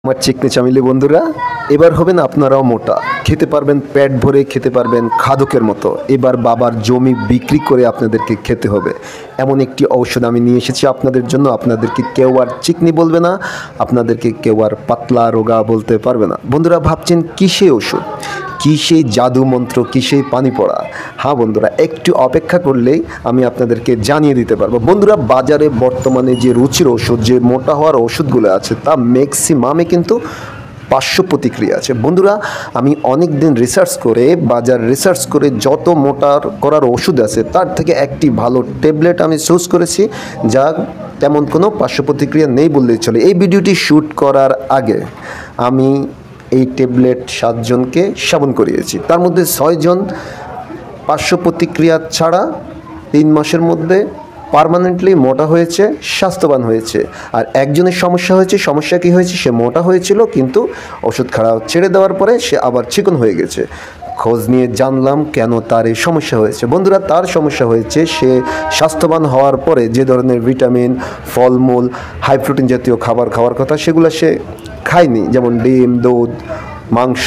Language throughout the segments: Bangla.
আমার চিকনি চামিলি বন্ধুরা, এবার হবেন আপনারাও মোটা, খেতে পারবেন পেট ভরে, খেতে পারবেন খাদকের মতো। এবার বাবার জমি বিক্রি করে আপনাদেরকে খেতে হবে এমন একটি ঔষধ আমি নিয়ে এসেছি আপনাদের জন্য। আপনাদেরকে কেউ আর চিকনি বলবে না, আপনাদেরকে কেউ আর পাতলা রোগা বলতে পারবে না। বন্ধুরা ভাবছেন কী সেই ওষুধ, কী সেই জাদু মন্ত্র, কী সেই পানি পড়া? হ্যাঁ বন্ধুরা, একটু অপেক্ষা করলেই আমি আপনাদেরকে জানিয়ে দিতে পারবো। বন্ধুরা বাজারে বর্তমানে যে রুচির ওষুধ, যে মোটা হওয়ার ওষুধগুলো আছে তা ম্যাক্সিমামে কিন্তু পার্শ্ব প্রতিক্রিয়া আছে। বন্ধুরা আমি অনেক দিন রিসার্চ করে, বাজার রিসার্চ করে যত মোটার করার ওষুধ আছে তার থেকে একটি ভালো ট্যাবলেট আমি চুজ করেছি, যা তেমন কোনো পার্শ্ব প্রতিক্রিয়া নেই বললেই চলে। এই ভিডিওটি শ্যুট করার আগে আমি এই ট্যাবলেট 7 জনকে সেবন করিয়েছি, তার মধ্যে 6 জন পার্শ্ব প্রতিক্রিয়া ছাড়া 3 মাসের মধ্যে পার্মানেন্টলি মোটা হয়েছে, স্বাস্থ্যবান হয়েছে। আর একজনের সমস্যা হয়েছে, সমস্যা কী হয়েছে, সে মোটা হয়েছিল কিন্তু ওষুধ খাওয়া ছেড়ে দেওয়ার পরে সে আবার চিকন হয়ে গেছে। খোঁজ নিয়ে জানলাম কেন তার এই সমস্যা হয়েছে। বন্ধুরা তার সমস্যা হয়েছে সে স্বাস্থ্যবান হওয়ার পরে যে ধরনের ভিটামিন, ফলমূল, হাই প্রোটিন জাতীয় খাবার খাওয়ার কথা সেগুলো সে খায়নি, যেমন ডিম, দুধ, মাংস,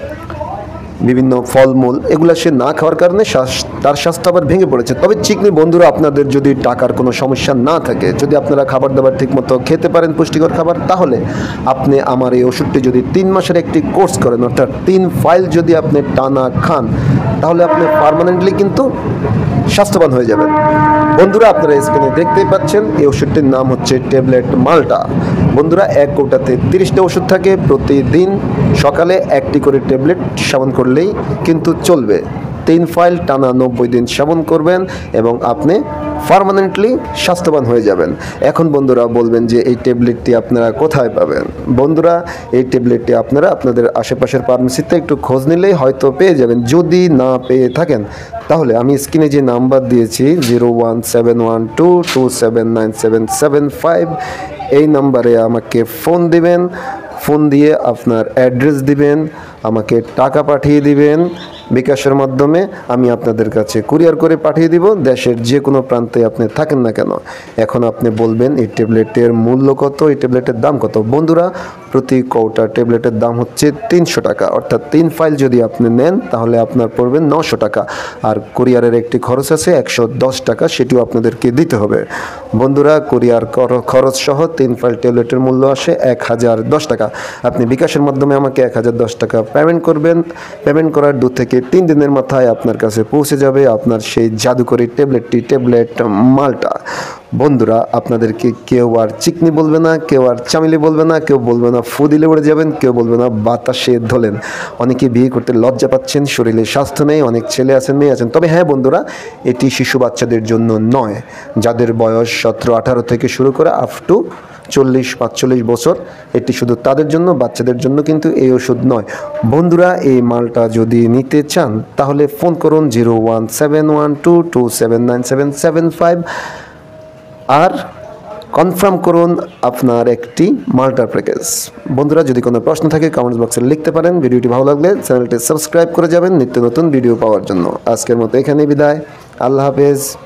বিভিন্ন ফলমূল, এগুলো সে না খাওয়ার কারণে তার স্বাস্থ্য আবার ভেঙে পড়েছে। তবে চিকনি বন্ধুরা আপনাদের যদি টাকার কোনো সমস্যা না থাকে, যদি আপনারা খাবার দাবার ঠিকমতো খেতে পারেন, পুষ্টিকর খাবার, তাহলে আপনি আমার এই ওষুধটি যদি 3 মাসের একটি কোর্স করেন, অর্থাৎ 3 ফাইল যদি আপনি টানা খান, তাহলে আপনি পার্মানেন্টলি কিন্তু স্বাস্থ্যবান হয়ে যাবেন। বন্ধুরা আপনারা স্ক্রিনে দেখতেই পাচ্ছেন এই ওষুধটির নাম হচ্ছে ট্যাবলেট মাল্টা। বন্ধুরা এক কৌটাতে 30টা ওষুধ থাকে, প্রতিদিন সকালে একটি করে ট্যাবলেট সেবন করলেই কিন্তু চলবে। 3 ফাইল টানা 90 দিন সেবন করবেন এবং আপনি পার্মানেন্টলি স্বাস্থ্যবান হয়ে যাবেন। এখন বন্ধুরা বলবেন যে এই ট্যাবলেটটি আপনারা কোথায় পাবেন? বন্ধুরা এই ট্যাবলেটটি আপনারা আপনাদের আশেপাশের ফার্মেসিতে একটু খোঁজ নিলেই হয়তো পেয়ে যাবেন। যদি না পেয়ে থাকেন তাহলে আমি স্ক্রিনে যে নাম্বার দিয়েছি 01712279775, এই নাম্বারে আমাকে ফোন দিবেন। ফোন দিয়ে আপনার অ্যাড্রেস দিবেন, আমাকে টাকা পাঠিয়ে দিবেন বিকাশের মাধ্যমে, আমি আপনাদের কাছে কুরিয়ার করে পাঠিয়ে দিব, দেশের যে কোনো প্রান্তে আপনি থাকেন না কেন। এখন আপনি বলবেন এই ট্যাবলেটের মূল্য কত, এই ট্যাবলেটের দাম কত? বন্ধুরা প্রতি কৌটা ট্যাবলেটের দাম হচ্ছে 300 টাকা, অর্থাৎ 3 ফাইল যদি আপনি নেন তাহলে আপনার পড়বেন 900 টাকা। আর কুরিয়ারের একটি খরচ আছে 110 টাকা, সেটিও আপনাদেরকে দিতে হবে। বন্ধুরা কুরিয়ার খরচ সহ 3 ফাইল ট্যাবলেটের মূল্য আসে 1010 টাকা। আপনি বিকাশের মাধ্যমে আমাকে 1010 টাকা পেমেন্ট করবেন। পেমেন্ট করার 2 থেকে 3 দিনের মাথায় আপনার কাছে পৌঁছে যাবে আপনার সেই জাদুকরী ট্যাবলেটটি, ট্যাবলেট মাল্টা। বন্ধুরা আপনাদেরকে কেউ আর চিকনি বলবে না, কেউ আর চামিলি বলবে না, কেউ বলবে না ফু দিলে উড়ে যাবেন, কেউ বলবে না বাতাসে ধোলেন। অনেকে বিয়ে করতে লজ্জা পাচ্ছেন, শরীরে স্বাস্থ্য নেই, অনেক ছেলে আছেন, মেয়ে আছেন। তবে হ্যাঁ বন্ধুরা এটি শিশু বাচ্চাদের জন্য নয়, যাদের বয়স 17-18 থেকে শুরু করে আপ টু 40-45 বছর, এটি শুধু তাদের জন্য, বাচ্চাদের জন্য কিন্তু এই ওষুধ নয়। বন্ধুরা এই মালটা যদি নিতে চান তাহলে ফোন করুন 01712279775 আর কনফার্ম করুন আপনার একটি মাল্টার প্যাকেজ। বন্ধুরা যদি কোনো প্রশ্ন থাকে কমেন্টস বক্সে লিখতে পারেন। ভিডিওটি ভালো লাগলে চ্যানেলটি সাবস্ক্রাইব করে যাবেন নিত্য নতুন ভিডিও পাওয়ার জন্য। আজকের মতো এখানেই বিদায়, আল্লাহ হাফেজ।